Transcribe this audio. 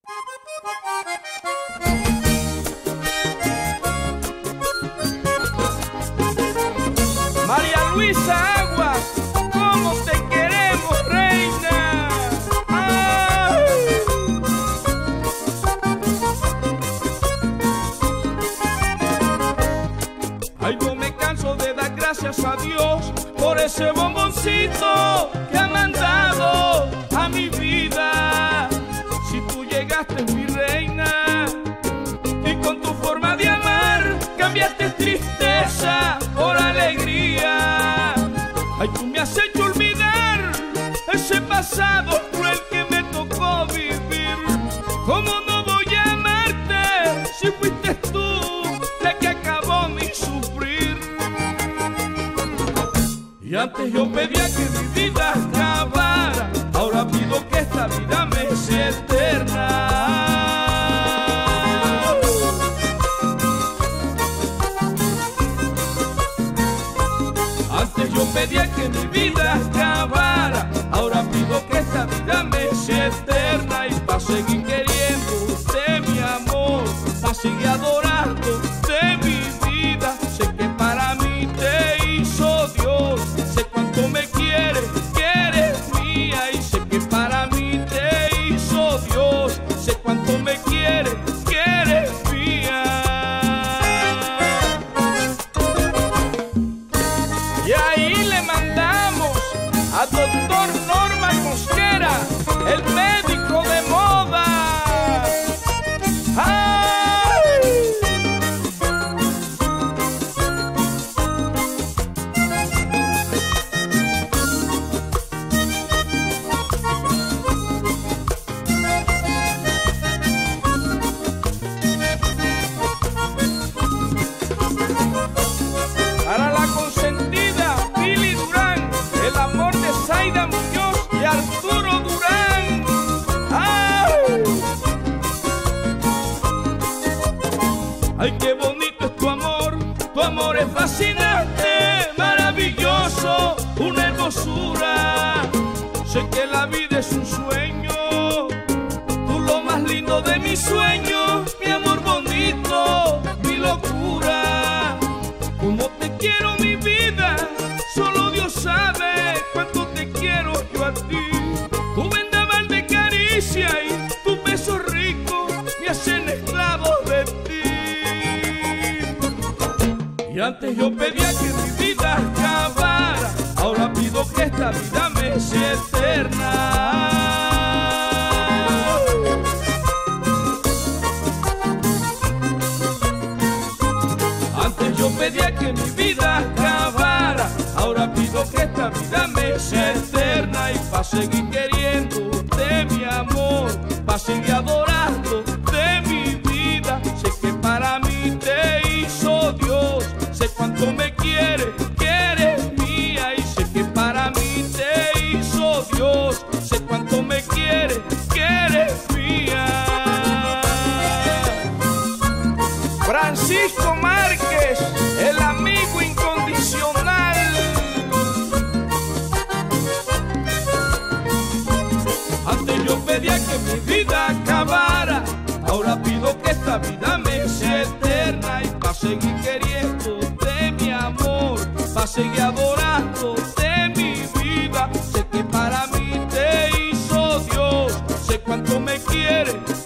María Luisa Aguas, ¿cómo te queremos, reina? ¡Ay! Ay, no me canso de dar gracias a Dios por ese bomboncito que ha mandado a mi vida. Si tú llegaste, mi reina, y con tu forma de amar cambiaste tristeza por alegría. Ay, tú me has hecho olvidar ese pasado cruel que me tocó vivir. ¿Cómo no voy a amarte si fuiste tú la que acabó mi sufrir? Y antes yo pedía que mi vida acabara, ahora pido que esta vida me sea eterna. Antes yo pedía que mi vida acabara, ahora pido que esta vida me sea eterna. Y pa' seguir queriéndote, mi amor, pa' seguir adorándote, mi vida. Sé que para mí te hizo Dios, sé cuánto me quieres, que eres mía. Y sé que para mí te hizo Dios, sé cuánto me quieres, que eres mía. Y ahí le mandamos a doctor Norma Mosquera, el médico de moda. ¡Ay! Para la consentida Pili Durán, el amor de Zaida Muñoz y Arturo Durán. ¡Ay! ¡Ay, qué bonito es tu amor es fascinante, maravilloso, una hermosura! Sé que la vida es un sueño, tú lo más lindo de mis sueños, mi amor bonito, mi locura. Cómo te quiero, mi vida, solo Dios sabe cuánto te quiero yo a ti. Tu vendaval de caricia y tus besos ricos me hacen esclavo de ti. Y antes yo pedía que mi vida acabara, ahora pido que esta vida me sea eterna. Antes yo pedía que mi vida acabara, ahora pido que esta vida me sea eterna. Y pa' seguir queriéndote, mi amor, pa' seguir adorándote, mi vida. Sé que para mí te hizo Dios, sé cuánto me quieres, que eres mía. Y sé que para mí te hizo Dios, sé cuánto me quieres, que eres mía. Francisco Márquez, el amigo incondicional. Antes yo pedía que mi vida acabara, ahora pido que esta vida me sea eterna. Y pa' seguir queriéndote, mi amor, pa' seguir adorándote, mi vida. Sé que para mí te hizo Dios, sé cuánto me quieres,